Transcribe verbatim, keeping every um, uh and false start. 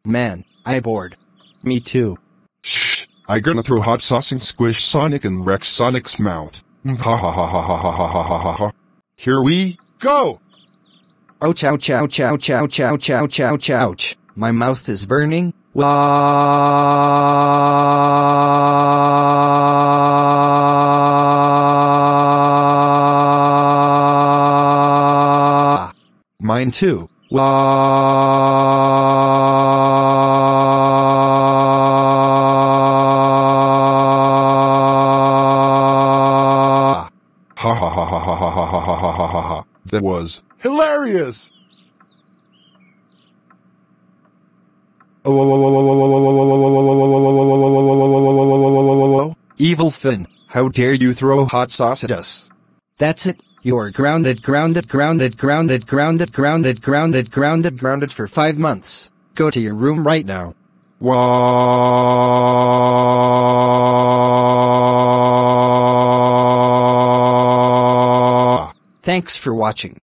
Man, I bored. Me too. Shh, I gonna throw hot sauce and squish Sonic and wreck Sonic's mouth. Ha ha ha ha ha ha ha ha ha ha. Here we go! Ouch, ouch, ouch, ouch, ouch, ouch, ouch, ouch, ouch. My mouth is burning. Wah. Mine too. Wah. Ha ha ha ha ha ha ha ha ha ha ha ha. That was hilarious! Evil Finn, how dare you throw hot sauce at us? That's it, you're grounded, grounded, grounded, grounded, grounded, grounded, grounded, grounded, grounded for five months. Go to your room right now. Wow. Thanks for watching.